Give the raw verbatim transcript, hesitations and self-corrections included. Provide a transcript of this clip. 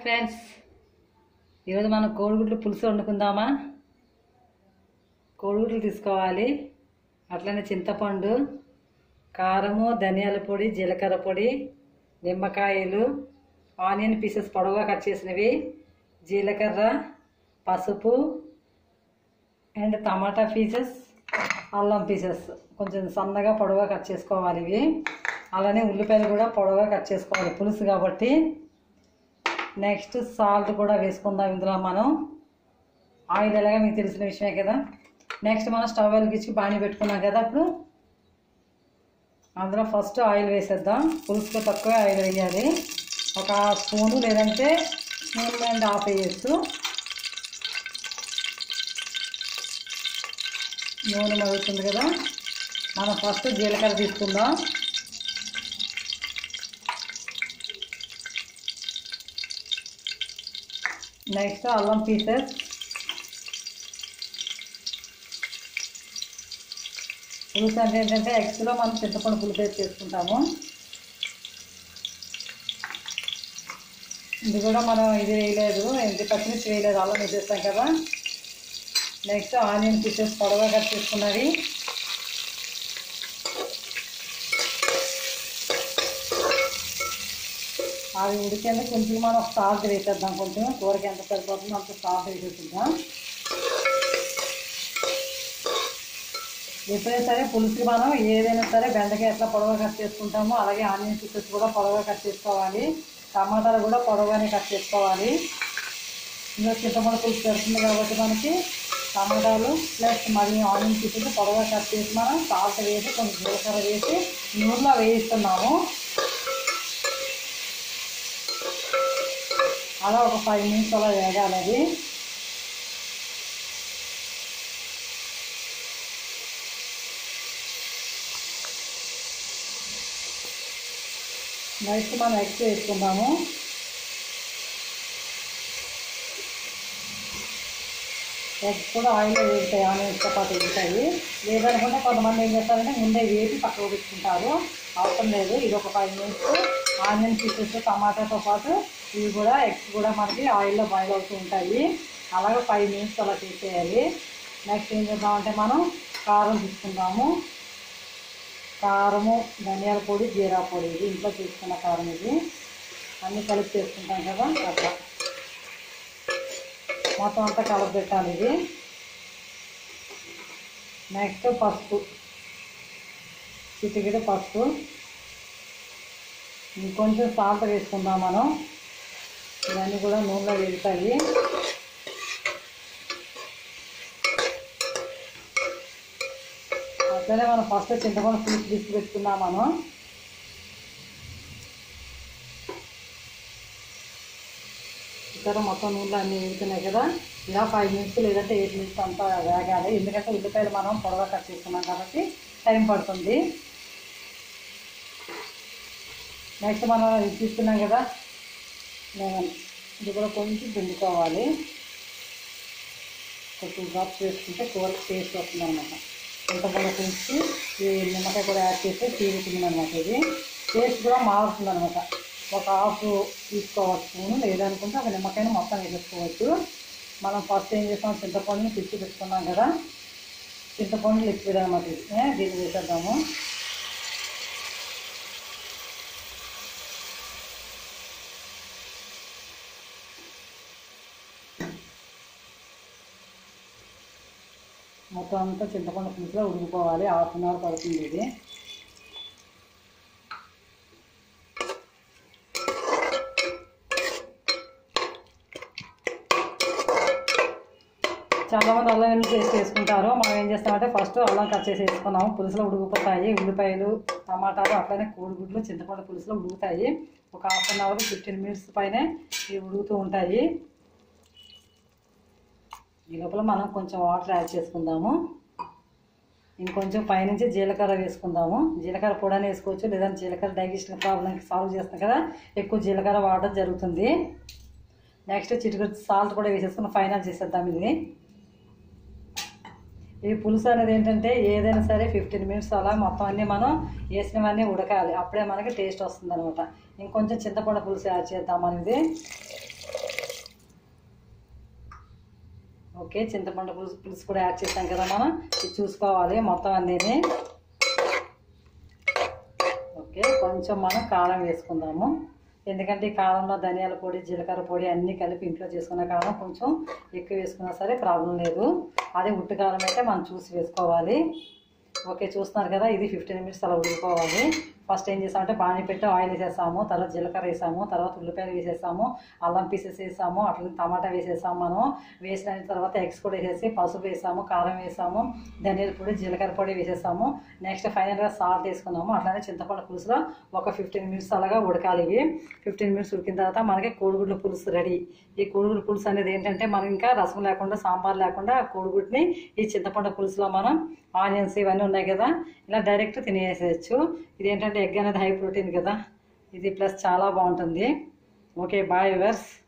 Friends, ఈరోజు మనం కోడిగుడ్లు పులుసు వండుకుందామా. కోడిగుడ్లు తీసుకోవాలి, అట్లనే చింతపండు, కారము, ధనియాల పొడి, జీలకర్ర పొడి, నిమ్మకాయలు, ఆనియన్ పీసెస్ పొడవుగా కట్ చేసినవి, జీలకర్ర, పసుపు అండ్ టమాటా పీసెస్, అల్లం పీసెస్ కొంచెం సన్నగా పొడవుగా కట్ చేసుకోవాలి. ఇవి అలానే ఉల్లిపాయలు కూడా పొడవుగా కట్ చేసుకోవాలి పులుసు కాబట్టి. నెక్స్ట్ సాల్ట్ కూడా వేసుకుందాం ఇందులో. మనం ఆయిల్ ఎలాగా మీకు తెలిసిన విషయమే కదా. నెక్స్ట్ మనం స్టవ్ వెలిగించి బాణీ పెట్టుకున్నాం కదా, అప్పుడు అందులో ఫస్ట్ ఆయిల్ వేసేద్దాం. పులుసులో తక్కువ ఆయిల్ వేయాలి, ఒక స్పూను లేదంటే స్పూన్ అండ్ హాఫ్ వేయచ్చు. నూనె మరుగుతుంది కదా, మనం ఫస్ట్ జీలకర్ర తీసుకుందాం. నెక్స్ట్ అల్లం పీసెస్, పులుసు అంటే ఏంటంటే ఎగ్స్లో మనం చింతపండు పులుసు వేసి చేసుకుంటాము. ఇది కూడా మనం ఇది వేయలేదు, ఇది పచ్చిమిర్చి వేయలేదు, అల్లం వేసేస్తాం కదా. నెక్స్ట్ ఆనియన్ పీసెస్ పొడవుగా కట్ చేసుకున్నవి, అవి ఉడికేందుకు కొంచెం మనం సాల్ట్ వేసేద్దాం. కొంచెం కూరకి ఎంత సరిపోతుందో అంత సాల్ట్ వేసేద్దాం. ఎప్పుడైనా సరే పులుసుకి మనం ఏదైనా సరే బెండకాయ ఎట్లా పొడవుగా కట్ చేసుకుంటామో అలాగే ఆనియన్ పీసెస్ కూడా పొడవుగా కట్ చేసుకోవాలి. టమాటాలు కూడా పొడవుగానే కట్ చేసుకోవాలి. ఇందులో చింతపండు పులుసు పెడుతుంది కాబట్టి మనకి టమాటాలు ప్లస్ మరియు ఆనియన్ పీసెస్ పొడవుగా కట్ చేసి మనం సాల్ట్ వేసి కొంచెం జీలకర్ర వేసి నూనెలో వేయిస్తున్నాము. అలా ఒక ఫైవ్ మినిట్స్ అలా వేగాలి. అది నెక్స్ట్ మనం ఎగ్స్ వేసుకుందాము. ఎగ్స్ కూడా ఆయిల్లో వేగుతాయి, ఆనియన్స్తో పాటు వేగుతాయి. లేదనుకుంటే కొంతమంది ఏం చేస్తారంటే ముందే వేసి పక్కకు పెట్టుకుంటారు, అవసరం లేదు. ఇది ఒక ఫైవ్ మినిట్స్ ఆనియన్ పీసెస్ టమాటాతో పాటు ఇవి కూడా ఎగ్స్ కూడా మనకి ఆయిల్లో బాయిల్ అవుతూ ఉంటాయి. అలాగే ఫైవ్ మినిట్స్ అలా చేసేయాలి. నెక్స్ట్ ఏం చేద్దామంటే మనం కారం తీసుకుందాము. కారము, ధనియాల పొడి, జీరా పొడి, ఇది ఇంట్లో తీసుకున్న కారం, ఇది అన్నీ కలిపి చేసుకుంటాం కదా. అట్లా మొత్తం అంతా కలిపి పెట్టాలి ఇది. నెక్స్ట్ పసుపు, చిటికెడు పసుపు, ఇంకొంచెం సాల్ట్ వేసుకుందాం మనం. ఇవన్నీ కూడా నూనెలో వేగుతాయి. అట్లనే మనం ఫస్ట్ చింతపండు పులుసు తీసి పెట్టుకున్నాం మనం. ఇక్కడ మొత్తం నూనెలో అన్నీ వేగుతున్నాయి కదా. ఇలా ఫైవ్ మినిట్స్ లేదంటే ఎయిట్ మినిట్స్ అంతా వేగాలి. ఎందుకంటే ఉల్లిపాయలు మనం పొడవుగా కట్ చేసుకున్నాం కాబట్టి టైం పడుతుంది. నెక్స్ట్ మనం ఇది తీసుకున్నాం కదా లెమన్, ఇది కూడా కొంచెం పిండుకోవాలి. ఒక టూ డ్రాప్స్ వేసుకుంటే కూరకి టేస్ట్ వస్తుంది అనమాట. చింతపండు పులుసు ఈ నిమ్మకాయ కూడా యాడ్ చేస్తే తీరుతుంది అనమాట. ఇది టేస్ట్ కూడా మారుతుంది అనమాట. ఒక హాఫ్ తీసుకోవచ్చు స్పూను, లేదనుకుంటే ఒక నిమ్మకాయని మొత్తం వేసుకోవచ్చు. మనం ఫస్ట్ ఏం చేస్తాం, చింతపండుని పిచ్చి పెట్టుకున్నాం కదా, చింతపండు లిక్విడ్ అనమాట. దీన్ని వేసేద్దాము. మొత్తం అంతా చింతపండు పులుసులో ఉడికిపోవాలి. హాఫ్ అన్ అవర్ పడుతుంది ఇది. చాలామంది అల్లం వెల్లుల్లి పేస్ట్ వేసుకుంటారు. మనం ఏం చేస్తామంటే ఫస్ట్ అల్లం కట్ చేసి వేసుకున్నాము. పులుసులో ఉడికిపోతాయి ఉల్లిపాయలు, టమాటాలు, అట్లనే కోడిగుడ్లు చింతపండు పులుసులో ఉడుకుతాయి. ఒక half an hour fifteen minutes పైన ఇవి ఉడుకుతూ ఉంటాయి. ఈ లోపల మనం కొంచెం వాటర్ యాడ్ చేసుకుందాము. ఇంకొంచెం పైనుంచి జీలకర్ర వేసుకుందాము. జీలకర్ర పొడి వేసుకోవచ్చు, లేదంటే జీలకర్ర డైజెషన్ ప్రాబ్లంకి సాల్వ్ చేస్తాం కదా, ఎక్కువ జీలకర్ర వాడడం జరుగుతుంది. నెక్స్ట్ చిటికెడు సాల్ట్ కూడా వేసేసుకుని ఫైనల్ చేసేద్దాం. ఇది ఈ పులుసు అనేది ఏంటంటే ఏదైనా సరే ఫిఫ్టీన్ మినిట్స్ అలా మొత్తం అన్నీ మనం వేసినవన్నీ ఉడకాలి, అప్పుడే మనకి టేస్ట్ వస్తుంది అనమాట. ఇంకొంచెం చింతపండు పులుసు యాడ్ చేద్దాం అనేది. ఓకే, చింతపండు పులుసు పులుసు కూడా యాడ్ చేసాం కదా మనం, ఇది చూసుకోవాలి మొత్తం అన్నీని. ఓకే, కొంచెం మనం కారం వేసుకుందాము, ఎందుకంటే ఈ కారంలో ధనియాల పొడి జీలకర్ర పొడి అన్నీ కలిపి ఇంట్లో చేసుకున్న కారం కొంచెం ఎక్కువ వేసుకున్నా సరే ప్రాబ్లం లేదు. అదే ఉట్టు కారం అయితే మనం చూసి వేసుకోవాలి. ఓకే, చూస్తున్నారు కదా, ఇది ఫిఫ్టీన్ మినిట్స్ అలా ఉడికిపోవాలి. ఫస్ట్ ఏం చేసామంటే బాణీ పెట్టి ఆయిల్ వేసేసాము, తర్వాత జీలకర్ర వేసాము, తర్వాత ఉల్లిపాయలు వేసేసాము, అల్లం పీసెస్ వేసాము, అట్లా టమాటా వేసేసాము. మనం వేసిన తర్వాత ఎగ్స్ కూడా వేసేసి పసుపు వేసాము, కారం వేసాము, ధనియాల పొడి జీలకర్ర పొడి వేసేసాము. నెక్స్ట్ ఫైనల్గా సాల్ట్ వేసుకున్నాము. అట్లానే చింతపండు పులుసులో ఒక ఫిఫ్టీన్ మినిట్స్ అలాగా ఉడకాలి. ఇవి ఫిఫ్టీన్ మినిట్స్ ఉడికిన తర్వాత మనకి కోడిగుడ్ల పులుసు రెడీ. ఈ కోడిగుడ్ల పులుసు అనేది ఏంటంటే మనం ఇంకా రసం లేకుండా సాంబార్ లేకుండా కోడిగుడ్ని ఈ చింతపండు పులుసులో మనం ఆనియన్స్ ఇవన్నీ ఉన్నాయి కదా, ఇలా డైరెక్ట్ తినేసేయచ్చు. ఇదేంటంటే ఎగ్ అనేది హై ప్రోటీన్ కదా, ఇది ప్లస్ చాలా బాగుంటుంది. Okay, bye viewers.